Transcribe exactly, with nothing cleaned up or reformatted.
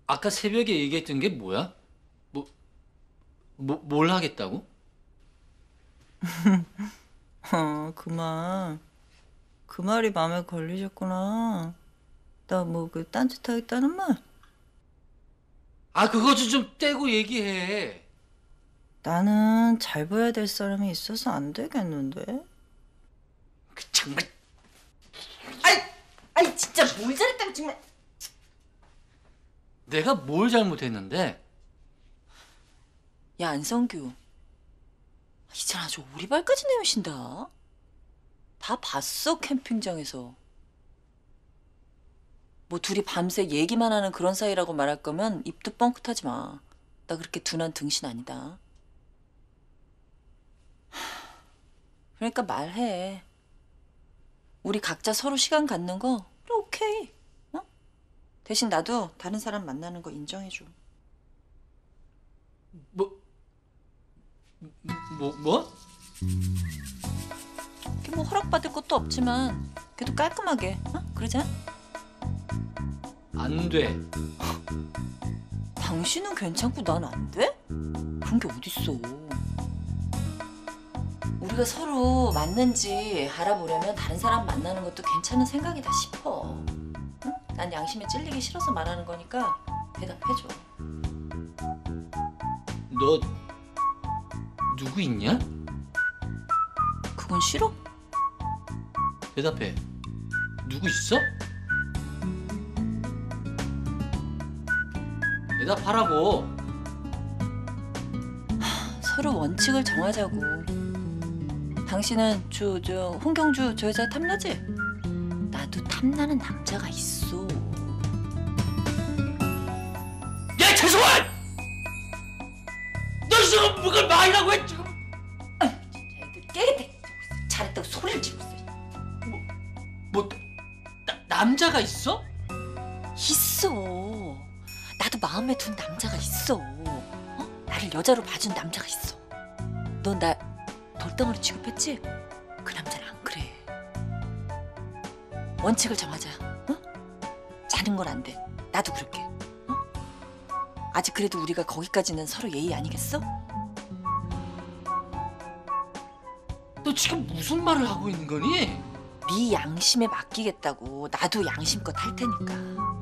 아까 새벽에 얘기했던 게 뭐야? 뭐, 뭐, 뭘 하겠다고? 어, 그 말. 그 말이 마음에 걸리셨구나. 나 뭐 그 딴짓 하겠다는 말? 아, 그거 좀, 좀 떼고 얘기해. 나는 잘 보여야 될 사람이 있어서 안 되겠는데? 그 정말. 아이, 아이 진짜 뭘 잘했다고 정말. 내가 뭘 잘못했는데? 야 안성규, 이젠 아주 오리발까지 내미신다. 다 봤어 캠핑장에서. 뭐 둘이 밤새 얘기만 하는 그런 사이라고 말할 거면 입도 뻥끗하지 마. 나 그렇게 둔한 등신 아니다. 그러니까 말해. 우리 각자 서로 시간 갖는 거 그래 오케이. 어? 대신 나도 다른 사람 만나는 거 인정해줘. 뭐, 뭐, 뭐? 이게 뭐 허락받을 것도 없지만 그래도 깔끔하게 어? 그러자. 안 돼. 당신은 괜찮고 난 안 돼? 그런 게 어딨어. 우리가 서로 맞는지 알아보려면 다른 사람 만나는 것도 괜찮은 생각이다 싶어. 응? 난 양심에 찔리기 싫어서 말하는 거니까 대답해줘. 너 누구 있냐? 그건 싫어? 대답해. 누구 있어? 대답하라고. 서로 원칙을 정하자고. 당신은 저, 저 홍경주 저 여자 탐나지? 나도 탐나는 남자가 있어. 야, 최소환! 너 지금 뭐가 말이라고 해, 지금? 애들 깨겠대. 잘했다고 소리를 지르고 있어. 뭐, 나, 남자가 있어? 있어. 나도 마음에 둔 남자가 있어. 어? 나를 여자로 봐준 남자가 있어. 넌 나 돌덩어리 취급했지? 그 남자는 안 그래. 원칙을 정하자. 어? 자는 건 안 돼. 나도 그렇게. 어? 아직 그래도 우리가 거기까지는 서로 예의 아니겠어? 너 지금 무슨 말을 하고 있는 거니? 네 양심에 맡기겠다고. 나도 양심껏 할 테니까.